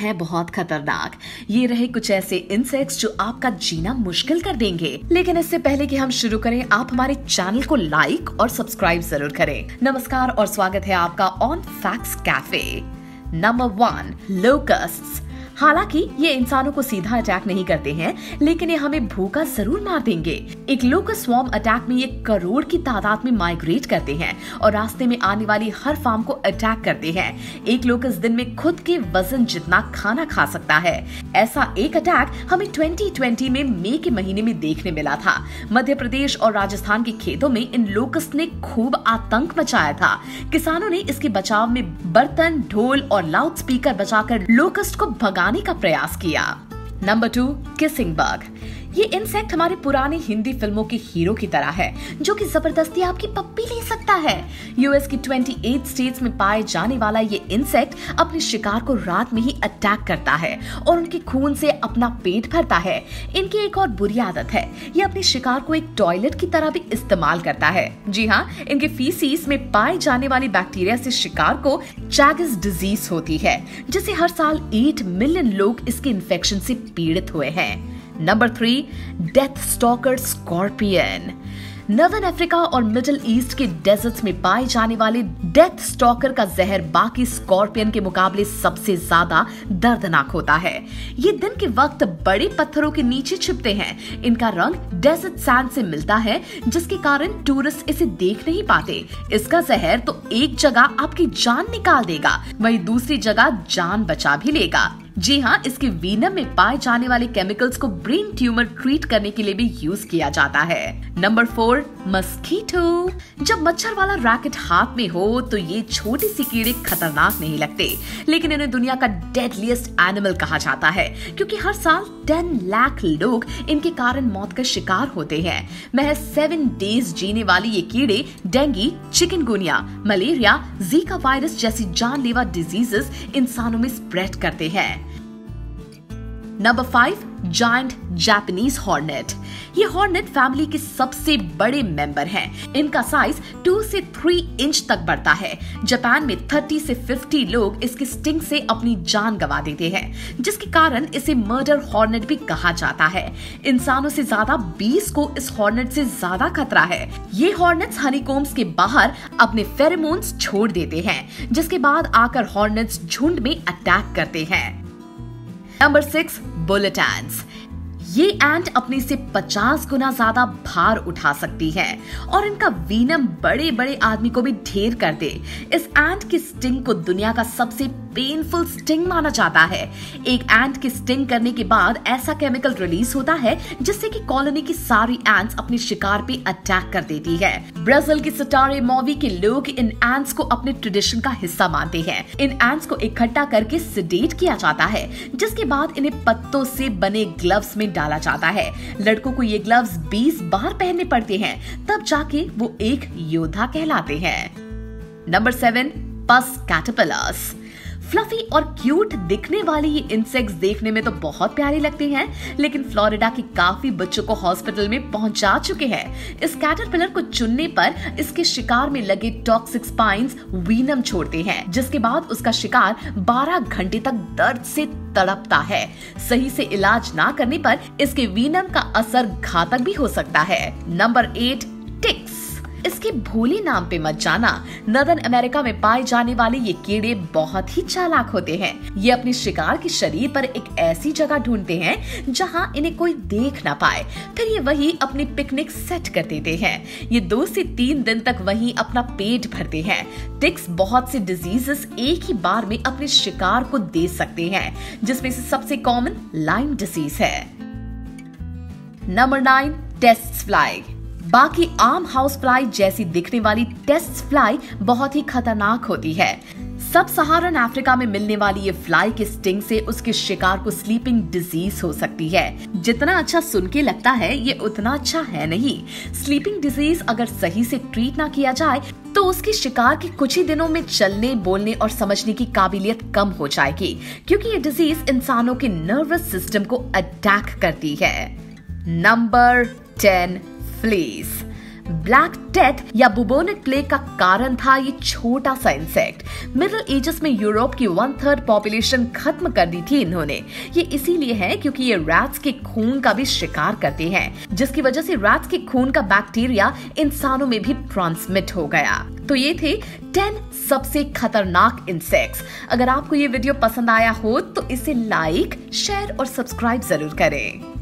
है बहुत खतरनाक। ये रहे कुछ ऐसे इंसेक्ट्स जो आपका जीना मुश्किल कर देंगे। लेकिन इससे पहले कि हम शुरू करें, आप हमारे चैनल को लाइक और सब्सक्राइब जरूर करें। नमस्कार और स्वागत है आपका on facts cafe. Number 1, locusts. हालांकि ये इंसानों को सीधा अटैक नहीं करते हैं, लेकिन ये हमें भूखा जरूर मार देंगे। एक लोकस्ट स्वॉर्म अटैक में ये करोड़ की तादाद में माइग्रेट करते हैं और रास्ते में आने वाली हर फार्म को अटैक करते हैं। एक लोकस्ट दिन में खुद के वजन जितना खाना खा सकता है। ऐसा एक अटैक हमें 2020 में मई के महीने में देखने मिला था। मध्य प्रदेश और राजस्थान के खेतों में इन लोकस्ट ने खूब आतंक मचाया था। किसानों ने इसके बचाव में बर्तन, ढोल और लाउड स्पीकर बजाकर लोकस्ट को भगाने का प्रयास किया। Number 2, kissing bug. ये इंसेक्ट हमारे पुराने हिंदी फिल्मों के हीरो की तरह है, जो कि जबरदस्ती आपकी पप्पी ले सकता है। यूएस की 28 स्टेट्स में पाए जाने वाला ये इंसेक्ट अपने शिकार को रात में ही अटैक करता है और उनके खून से अपना पेट भरता है। इनकी एक और बुरी आदत है, ये अपने शिकार को एक टॉयलेट की तरह भी इस्तेमाल करता है। जी हाँ, इनके फीसिस में पाए जाने वाली बैक्टीरिया से शिकार को चैगिस डिजीज होती है, जिससे हर साल 8 मिलियन लोग इसके इन्फेक्शन से पीड़ित हुए हैं। Number 3, death stalker scorpion. Northern Africa और मिडिल ईस्ट के डेजर्ट्स में पाए जाने वाले डेथ स्टॉकर का जहर बाकी स्कॉर्पियन के मुकाबले सबसे ज्यादा दर्दनाक होता है। ये दिन के वक्त बड़े पत्थरों के नीचे छिपते हैं। इनका रंग डेजर्ट सैंड से मिलता है, जिसके कारण टूरिस्ट इसे देख नहीं पाते। इसका जहर तो एक जगह आपकी जान निकाल देगा, वहीं दूसरी जगह जान बचा भी लेगा। जी हाँ, इसके वीनम में पाए जाने वाले केमिकल्स को ब्रेन ट्यूमर ट्रीट करने के लिए भी यूज किया जाता है। Number 4, mosquito. जब मच्छर वाला रैकेट हाथ में हो तो ये छोटे से कीड़े खतरनाक नहीं लगते, लेकिन इन्हें दुनिया का डेडलीस्ट एनिमल कहा जाता है, क्योंकि हर साल 10 लाख लोग इनके कारण मौत का शिकार होते हैं। महज 7 डेज जीने वाली ये कीड़े dengue, chikungunya, malaria, Zika virus जैसी जानलेवा डिजीजेस इंसानों में स्प्रेड करते हैं। Number 5, giant Japanese hornet. ये हॉर्नेट फैमिली के सबसे बड़े मेंबर हैं। इनका साइज 2 से 3 इंच तक बढ़ता है। जापान में 30 से 50 लोग इसके स्टिंग से अपनी जान गंवा देते हैं, जिसके कारण इसे मर्डर हॉर्नेट भी कहा जाता है। इंसानों से ज्यादा 20 को इस हॉर्नेट से ज्यादा खतरा है। ये हॉर्नेट्स हनीकॉम्ब्स के बाहर अपने फेरोमोन्स छोड़ देते हैं, जिसके बाद आकर हॉर्नेट्स झुंड में अटैक करते हैं। Number 6, bullet ants. ये एंट अपने से 50 गुना ज्यादा भार उठा सकती है और इनका वीनम बड़े बड़े आदमी को भी ढेर कर दे। इस एंट की स्टिंग को दुनिया का सबसे पेनफुल स्टिंग माना जाता है। एक एंट के स्टिंग करने के बाद ऐसा केमिकल रिलीज होता है, जिससे कि कॉलोनी की सारी एंट्स अपने शिकार पे अटैक कर देती है। ब्राजील के सटारे मॉवी के लोग इन एंट्स को अपने ट्रेडिशन का हिस्सा मानते हैं। इन एंट्स को इकट्ठा करके सेडेट किया जाता है, जिसके बाद इन्हें पत्तों से बने ग्लव्स में डाला जाता है। लड़कों को ये ग्लव्स 20 बार पहनने पड़ते हैं, तब जाके वो एक योद्धा कहलाते हैं। नंबर 7, पस कैटरपिलर्स। फ्लफी और क्यूट दिखने वाले ये इंसेक्ट्स देखने में तो बहुत प्यारे लगते हैं, लेकिन फ्लोरिडा के काफी बच्चों को हॉस्पिटल में पहुंचा चुके हैं। इस कैटरपिलर को चुनने पर इसके शिकार में लगे टॉक्सिक स्पाइन्स वीनम छोड़ते हैं, जिसके बाद उसका शिकार 12 घंटे तक दर्द से तड़पता है। सही से इलाज ना करने पर इसके वीनम का असर घातक भी हो सकता है। Number 8, ticks. इसके भोले नाम पे मत जाना। नॉर्दर्न अमेरिका में पाए जाने वाले ये कीड़े बहुत ही चालाक होते हैं। ये अपने शिकार के शरीर पर एक ऐसी जगह ढूंढते हैं जहां इन्हें कोई देख ना पाए, फिर ये वही अपनी पिकनिक सेट कर देते हैं। ये 2 से 3 दिन तक वहीं अपना पेट भरते हैं। टिक्स बहुत से डिजीजेस एक ही बार में अपने शिकार को दे सकते हैं, जिसमें से सबसे कॉमन लाइम डिजीज है। Number 9, tsetse fly. बाकी आम हाउस फ्लाई जैसी दिखने वाली टेस्ट फ्लाई बहुत ही खतरनाक होती है। सब सहारन अफ्रीका में मिलने वाली ये फ्लाई के स्टिंग से उसके शिकार को स्लीपिंग डिजीज हो सकती है। जितना अच्छा सुन के लगता है, ये उतना अच्छा है नहीं। स्लीपिंग डिजीज अगर सही से ट्रीट ना किया जाए तो उसके शिकार के कुछ ही दिनों में चलने, बोलने और समझने की काबिलियत कम हो जाएगी, क्योंकि ये डिजीज इंसानों के नर्वस सिस्टम को अटैक करती है। Number 10, fleas. ब्लैक डेथ या बुबोनिक प्लेग का कारण था ये छोटा सा इंसेक्ट। मिडिल एजेस में यूरोप की 1/3 पॉपुलेशन खत्म कर दी थी इन्होंने। ये इसीलिए है क्योंकि ये रैट्स के खून का भी शिकार करते हैं, जिसकी वजह से रैट्स के खून का बैक्टीरिया इंसानों में भी ट्रांसमिट हो गया। तो ये थे 10 सबसे खतरनाक इंसेक्ट्स। अगर आपको ये वीडियो पसंद आया हो तो इसे लाइक, शेयर और सब्सक्राइब जरूर करें।